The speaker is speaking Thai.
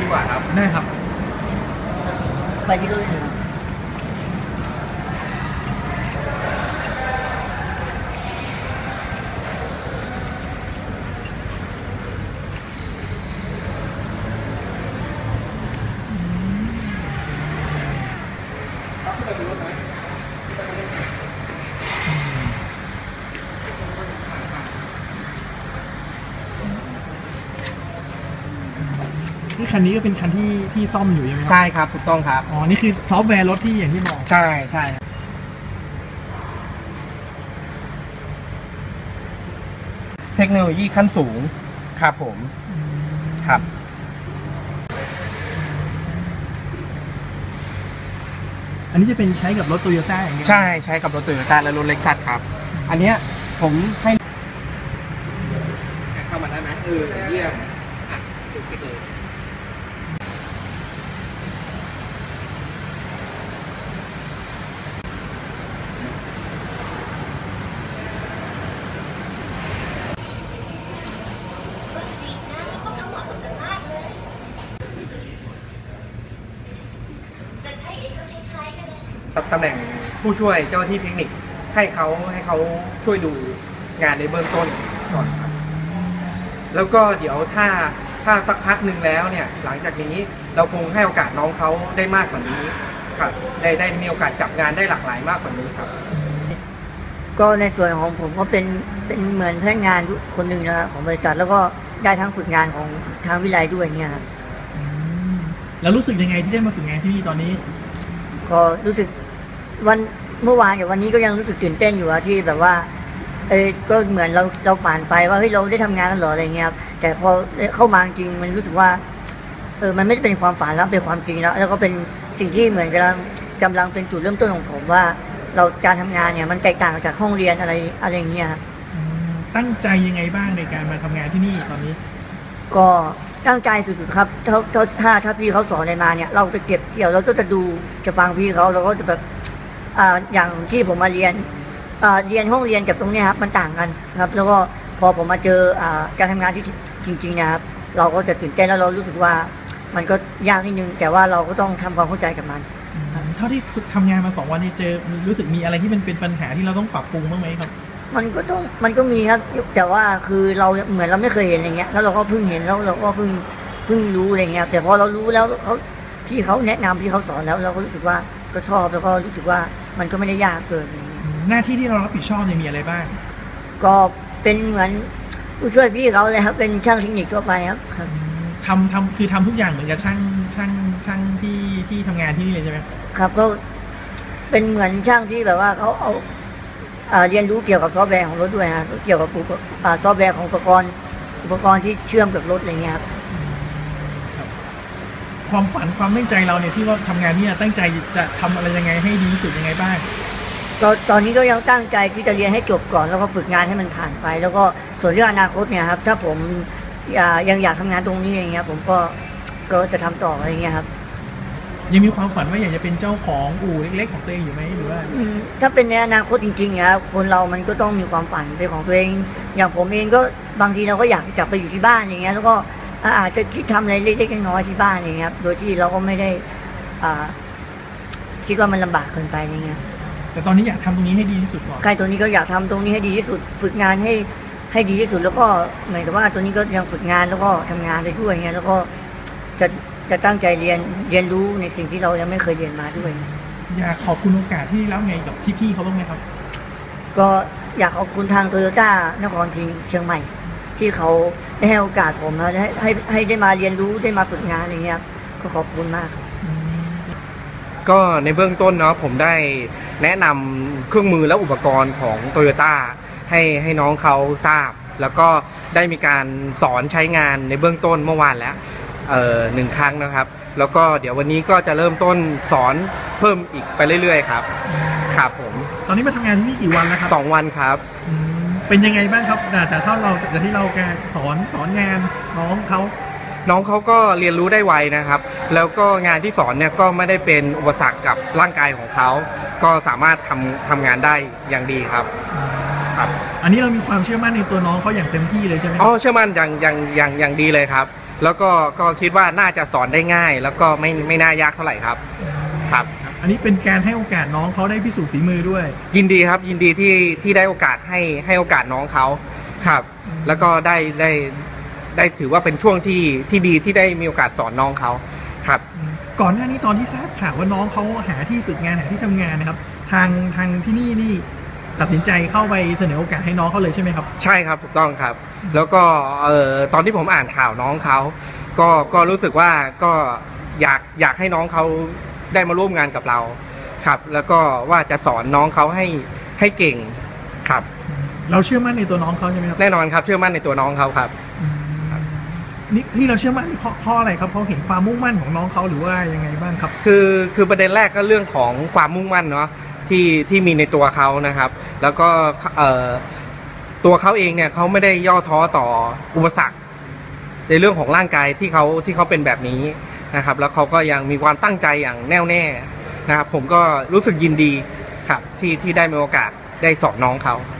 กว่าครับได้ครับไปที่ด้วยนะนี่คันนี้ก็เป็นคันที่ซ่อมอยู่ใช่ไหมครับใช่ครับถูกต้องครับอ๋อนี่คือซอฟต์แวร์รถที่อย่างที่บอกใช่ใช่เทคโนโลยีขั้นสูงครับผมครับอันนี้จะเป็นใช้กับรถโตโยต้าอย่างเดียวใช้กับรถโตโยต้าและรถเล็กซัสครับอันเนี้ยผมให้เข้ามาได้ไหมเยี่ยมถูกเช็คเลยตำแหน่งผู้ช่วยเจ้าหน้าที่เทคนิคให้เขาช่วยดูงานในเบื้องต้นก่อนครับแล้วก็เดี๋ยวถ้าสักพักหนึ่งแล้วเนี่ยหลังจากนี้เราคงให้โอกาสน้องเขาได้มากกว่านี้ครับได้มีโอกาสจับงานได้หลากหลายมากกว่านี้ครับก็ในส่วนของผมก็เป็นเหมือนพนักงานคนหนึ่งนะครับของบริษัทแล้วก็ได้ทั้งฝึกงานของทางวิไลด้วยเนี่ยครับแล้วรู้สึกยังไงที่ได้มาฝึกงานที่นี่ตอนนี้ก็รู้สึกเมื่อวานกับวันนี้ก็ยังรู้สึกตื่นเต้นอยู่ที่แบบว่าก็เหมือนเราฝันไปว่าเฮ้ยเราได้ทำงานกันหรออะไรเงี้ยครับแต่พอเข้ามาจริงมันรู้สึกว่ามันไม่ได้เป็นความฝันแล้วเป็นความจริงแล้วก็เป็นสิ่งที่เหมือนกำลังเป็นจุดเริ่มต้นของผมว่าเราการทำงานเนี่ยมันแตกต่างจากห้องเรียนอะไรอย่างเงี้ยครับตั้งใจยังไงบ้างในการมาทำงานที่นี่ตอนนี้ก็ตั้งใจสุดๆครับถ้าพี่เขาสอนอะไรมาเนี่ยเราจะเก็บเกี่ยวเราก็จะดูจะฟังพี่เขาเราก็จะแบบอย่างที่ผมมาเรียนห้องเรียนกับตรงนี้ครับมันต่างกันครับแล้วก็พอผมมาเจอการทำงานที่จริงๆนะครับเราก็จะตื่นเต้นแล้วเรารู้สึกว่ามันก็ยากนิดนึงแต่ว่าเราก็ต้องทำความเข้าใจกับมันเท่าที่ทำงานมา2 วันนี้เจอรู้สึกมีอะไรที่มันเป็นปัญหาที่เราต้องปรับปรุงบ้างไหมครับมันก็มีครับแต่ว่าคือเราเหมือนเราไม่เคยเห็นอย่างเงี้ยแล้วเราก็เพิ่งเห็นแล้วเราก็เพิ่งรู้อะไรเงี้ยแต่พอเรารู้แล้วที่เขาแนะนำที่เขาสอนแล้วเราก็รู้สึกว่าก็ชอบแล้วก็รู้สึกว่ามันก็ไม่ได้ยากเกินหน้าที่ที่เรารับผิดชอบมีอะไรบ้างก็เป็นเหมือนผู้ช่วยพี่เขาเลยครับเป็นช่างเทคนิคทั่วไปครับคือทำทุกอย่างเหมือนกับช่างที่ทำงานที่นี่เลยใช่ไหมครับก็เป็นเหมือนช่างที่แบบว่าเขาเอาเรียนรู้เกี่ยวกับซอฟต์แวร์ของรถด้วยฮะเกี่ยวกับซอฟต์แวร์ของอุปกรณ์ที่เชื่อมกับรถอะไรเงี้ยครับความฝันความตั้งใจเราเนี่ยที่ว่าทำงานนี่ตั้งใจจะทำอะไรยังไงให้ดีที่สุดยังไงบ้างตอนนี้ก็ยังตั้งใจที่จะเรียนให้จบก่อนแล้วก็ฝึกงานให้มันผ่านไปแล้วก็ส่วนเรื่องอนาคตเนี่ยครับถ้าผมยังอยากทำงานตรงนี้อย่างเงี้ยผมก็จะทำต่ออะไรเงี้ยครับยังมีความฝันว่าอยากจะเป็นเจ้าของอู่เล็กๆของตัวเองอยู่ไหมหรือว่าถ้าเป็นในอนาคตจริงๆนะครับคนเรามันก็ต้องมีความฝันเป็นของตัวเองอย่างผมเองก็บางทีเราก็อยากจะกลับไปอยู่ที่บ้านอย่างเงี้ยแล้วก็อาจจะคิดทำอะไรเล็กๆน้อยๆที่บ้านอย่างเงี้ยครับโดยที่เราก็ไม่ได้คิดว่ามันลำบากเกินไปอย่างเงี้ยแต่ตอนนี้อยากทำตรงนี้ให้ดีที่สุดก่อนใครตัวนี้ก็อยากทำตรงนี้ให้ดีที่สุดฝึกงานให้ดีที่สุดแล้วก็เหมือนกับว่าตัวนี้ก็ยังฝึกงานแล้วก็ทำงานไปด้วยเงี้ยแล้วก็จะตั้งใจเรียนรู้ในสิ่งที่เรายังไม่เคยเรียนมาด้วยอยากขอบคุณโอกาสที่รับไงกับพี่ๆเขาบ้างไหมครับก็อยากขอบคุณทางโตโยต้านครพิงค์เชียงใหม่ที่เขาได้ให้โอกาสผมแล้วให้ได้มาเรียนรู้ได้มาฝึกงานอย่างเงี้ยก็ขอบคุณมากก็ในเบื้องต้นเนาะผมได้แนะนำเครื่องมือและอุปกรณ์ของโตโยต้าให้น้องเขาทราบแล้วก็ได้มีการสอนใช้งานในเบื้องต้นเมื่อวานแล้ว1 ครั้งนะครับแล้วก็เดี๋ยววันนี้ก็จะเริ่มต้นสอนเพิ่มอีกไปเรื่อยๆครับครับผมตอนนี้มาทำงานที่นี่กี่วันแล้วครับ 2 วันครับเป็นยังไงบ้างครับแต่ถ้าเราจากที่เราการสอนงานน้องเขาก็เรียนรู้ได้ไวนะครับแล้วก็งานที่สอนเนี่ยก็ไม่ได้เป็นอุปสรรคกับร่างกายของเขาก็สามารถทำงานได้อย่างดีครับอันนี้เรามีความเชื่อมั่นในตัวน้องเขาอย่างเต็มที่เลยใช่ไหมเชื่อมั่นอย่างดีเลยครับแล้วก็คิดว่าน่าจะสอนได้ง่าย แล้วก็ไม่น่ายากเท่าไหร่ครับครับอันนี้เป็นการให้โอกาสน้องเขาได้พิสูจน์ฝีมือด้วยยินดีครับยินดีที่ได้โอกาสให้โอกาสน้องเขาครับ แล้วก็ได้ถือว่าเป็นช่วงที่ดีที่ได้มีโอกาสสอนน้องเขาครับก่อนหน้านี้ตอนที่ทราบข่าวว่าน้องเขาหาที่ฝึกงานหาที่ทำงานนะครับ ทางที่นี่ตัดสินใจเข้าไปเสนอโอกาสให้น้องเขาเลยใช่ไหมครับใช่ครับถูกต้องครับ แล้วก็ตอนที่ผมอ่านข่าวน้องเขาก็รู้สึกว่าก็อยากให้น้องเขาได้มาร่วมงานกับเราครับ แล้วก็ว่าจะสอนน้องเขาให้เก่งครับเราเชื่อมั่นในตัวน้องเขาใช่ไหมครับแน่นอนครับเชื่อมั่นในตัวน้องเขาครับนี่ที่เราเชื่อมั่นเพราะอะไรครับเขาเห็นความมุ่งมั่นของน้องเขาหรือว่ายังไงบ้างครับคือประเด็นแรกก็เรื่องของความมุ่งมั่นเนาะที่มีในตัวเขานะครับ แล้วก็ตัวเขาเองเนี่ยเขาไม่ได้ย่อท้อต่ออุปสรรคในเรื่องของร่างกายที่เขาเป็นแบบนี้นะครับ แล้วเขาก็ยังมีความตั้งใจอย่างแน่วแน่นะครับ ผมก็รู้สึกยินดีครับที่ได้มีโอกาสได้สอนน้องเขา